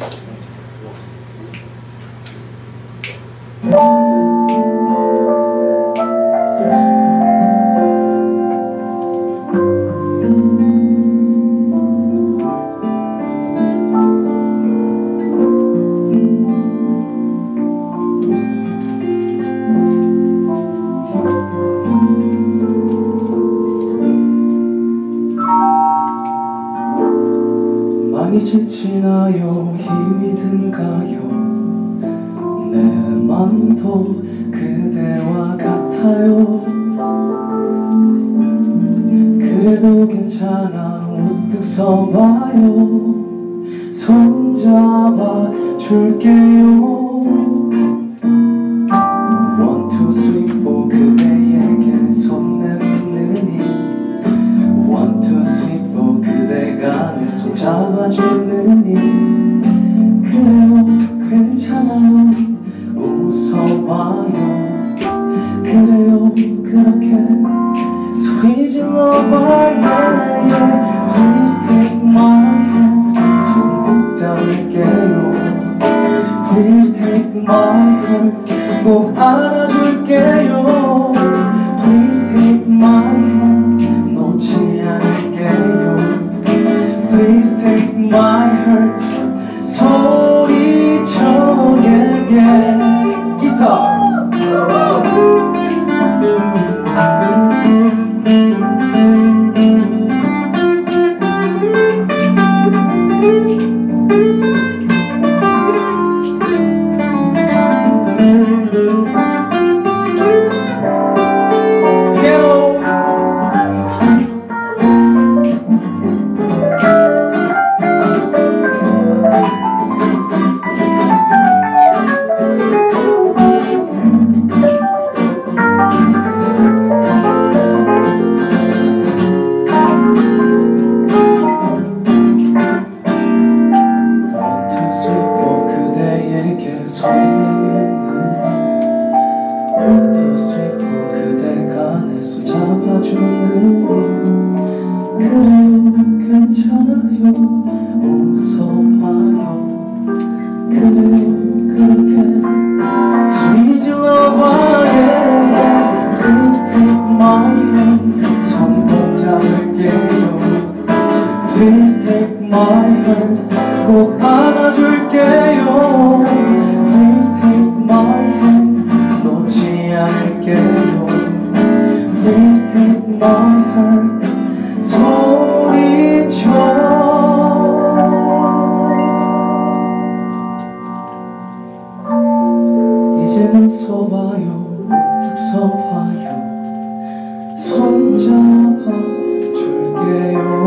많이 지치나요? 힘이 든가요? 내 맘도 그대와 같아요. 그래도 괜찮아 우뚝 서봐요. 손잡아 줄게요. One, two, three, four 그대에게 손 내밀느니 One, two, three, four 그대가 내 손 잡아주느니 그래요 괜찮아요 웃어봐요. 그래요 그렇게 소리 질러봐요. Please take my hand 손 꼭 잡을게요. Please take my heart 꼭 안아줄게요. Please take my hand 놓지 않을게요. Please take my heart 소리쳐 yeah, yeah. 기타 그래요 괜찮아요 웃어봐요. 그래요 그렇게 소리 질러봐요. Please take my hand 손 꼭 잡을게요. Please take my hand 꼭 안아줄게요. Please take my hand 놓지 않을게요. Please take my heart 소리쳐 이제는 서봐요 우뚝 서봐요 손잡아 줄게요.